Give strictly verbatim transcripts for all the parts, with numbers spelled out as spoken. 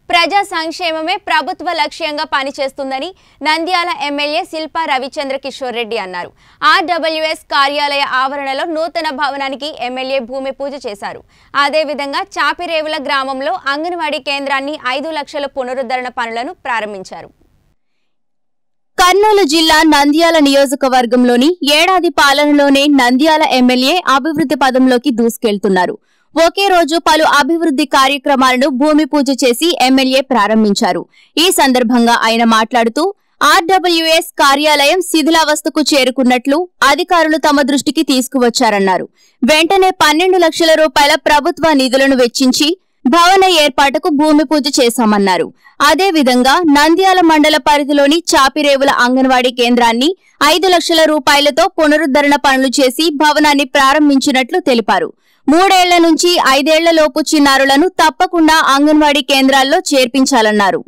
ప్రజా సంక్షేమమే ప్రభుత్వ లక్ష్యంగా పనిచేస్తుందని నంద్యాల ఎమ్మెల్యే శిల్పా రవిచంద్ర కిషోర్ రెడ్డి అన్నారు. ఆర్డబ్ల్యూఎస్ కార్యాలయ ఆవరణలో నూతన భవనానికి ఎమ్మెల్యే భూమి పూజ చేశారు. అదేవిధంగా చాపిరేవుల గ్రామంలో అంగన్వాడీ కేంద్రాన్ని ఐదు లక్షల పునరుద్ధరణ పనులను ప్రారంభించారు. కర్నూలు జిల్లా నంద్యాల నియోజకవర్గంలోని ఏడాది పాలనలోనే నంద్యాల ఎమ్మెల్యే అభివృద్ధి పదంలోకి దూసుకెళ్తున్నారు. ఒకే రోజు పలు అభివృద్ధి కార్యక్రమాలను భూమి పూజ చేసి ఎమ్మెల్యే ప్రారంభించారు. ఈ సందర్భంగా ఆయన మాట్లాడుతూ ఆర్డబ్ల్యూఎస్ కార్యాలయం శిథిలావస్థకు చేరుకున్నట్లు అధికారులు తమ దృష్టికి తీసుకువచ్చారన్నారు. వెంటనే పన్నెండు లక్షల రూపాయల ప్రభుత్వ నిధులను వెచ్చించి భవన ఏర్పాటుకు భూమి పూజ చేశామన్నారు. అదేవిధంగా నంద్యాల మండల పరిధిలోని చాపిరేవుల అంగన్వాడీ కేంద్రాన్ని ఐదు లక్షల రూపాయలతో పునరుద్ధరణ పనులు చేసి భవనాన్ని ప్రారంభించినట్లు తెలిపారు. మూడేళ్ల నుంచి ఐదేళ్ల లోపు చిన్నారులను తప్పకుండా అంగన్వాడీ కేంద్రాల్లో చేర్పించాలన్నారు.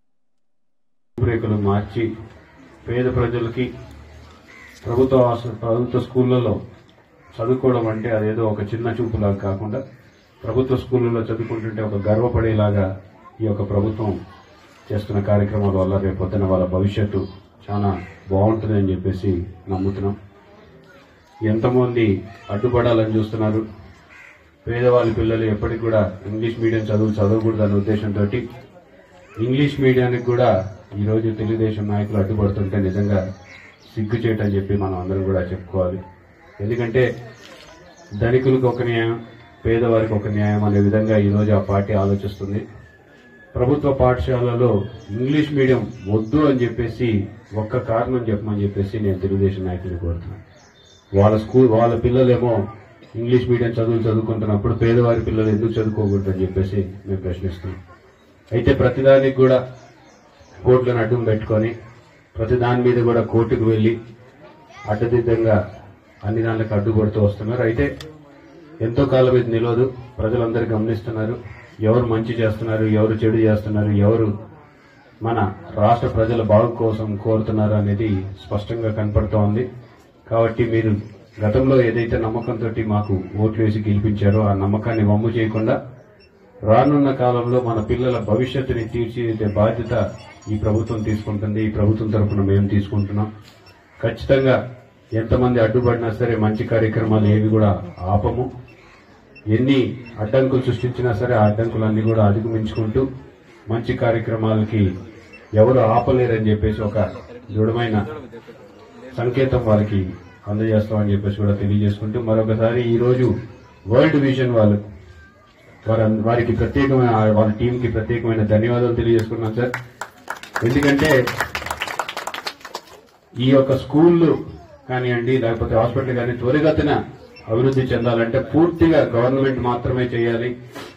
మార్చి పేద ప్రజలకి ప్రభుత్వ ప్రభుత్వ స్కూళ్లలో చదువుకోవడం అంటే అదేదో ఒక చిన్న చూపులాగా కాకుండా ప్రభుత్వ స్కూళ్లలో చదువుకుంటుంటే ఒక గర్వపడేలాగా ఈ యొక్క ప్రభుత్వం చేస్తున్న కార్యక్రమాల వల్ల రేపు పొద్దున వాళ్ళ భవిష్యత్తు చాలా బాగుంటుందని చెప్పేసి నమ్ముతున్నాం. ఎంతమంది అడ్డుపడాలని చూస్తున్నారు. పేదవాళ్ళ పిల్లలు ఎప్పటికి కూడా ఇంగ్లీష్ మీడియం చదువు చదవకూడదు అనే ఉద్దేశంతో ఇంగ్లీష్ మీడియానికి కూడా ఈరోజు తెలుగుదేశం నాయకులు అడ్డుపడుతుంటే నిజంగా సిగ్గు చేయటని చెప్పి మనం అందరం కూడా చెప్పుకోవాలి. ఎందుకంటే ధనికులకు ఒక న్యాయం, పేదవారికి ఒక న్యాయం అనే విధంగా ఈరోజు ఆ పార్టీ ఆలోచిస్తుంది. ప్రభుత్వ పాఠశాలలో ఇంగ్లీష్ మీడియం వద్దు అని చెప్పేసి ఒక్క కారణం చెప్పమని చెప్పేసి నేను తెలుగుదేశం నాయకులు కోరుతున్నాను. వాళ్ళ స్కూల్ వాళ్ళ పిల్లలేమో ఇంగ్లీష్ మీడియం చదువులు చదువుకుంటున్నప్పుడు పేదవారి పిల్లలు ఎందుకు చదువుకోకూడదు అని చెప్పేసి మేము ప్రశ్నిస్తున్నాం. అయితే ప్రతిదానికి కూడా కోర్టులను అడ్డం పెట్టుకొని ప్రతి దాని మీద కూడా కోర్టుకు వెళ్లి అడ్డదిద్దంగా అన్ని దానికి అడ్డుపడుతూ వస్తున్నారు. అయితే ఎంతో కాలం ఇది నిలవదు. ప్రజలందరూ గమనిస్తున్నారు. ఎవరు మంచి చేస్తున్నారు, ఎవరు చెడు చేస్తున్నారు, ఎవరు మన రాష్ట్ర ప్రజల బాగు కోసం కోరుతున్నారు అనేది స్పష్టంగా కనపడుతోంది. కాబట్టి మీరు గతంలో ఏదైతే నమ్మకంతో మాకు ఓట్లు వేసి గెలిపించారో ఆ నమ్మకాన్ని వమ్ము చేయకుండా రానున్న కాలంలో మన పిల్లల భవిష్యత్తుని తీర్చిదిద్దే బాధ్యత ఈ ప్రభుత్వం తీసుకుంటుంది. ఈ ప్రభుత్వం తరఫున మేము తీసుకుంటున్నాం. ఖచ్చితంగా ఎంతమంది అడ్డుపడినా సరే మంచి కార్యక్రమాలు ఏవి కూడా ఆపము. ఎన్ని అడ్డంకులు సృష్టించినా సరే ఆ అడ్డంకులన్నీ కూడా అధిగమించుకుంటూ మంచి కార్యక్రమాలకి ఎవరు ఆపలేరని చెప్పేసి ఒక దృఢమైన సంకేతం వారికి అందజేస్తామని చెప్పేసి కూడా తెలియజేసుకుంటూ మరొకసారి ఈ రోజు వరల్డ్ విజన్ వాళ్ళు వారికి ప్రత్యేకమైన వాళ్ళ టీంకి ప్రత్యేకమైన ధన్యవాదాలు తెలియజేసుకున్నాం సార్. ఎందుకంటే ఈ యొక్క స్కూళ్ళు కానివ్వండి లేకపోతే హాస్పిటల్ కానీ త్వరిగతిన అభివృద్ధి చెందాలంటే పూర్తిగా గవర్నమెంట్ మాత్రమే చేయాలి.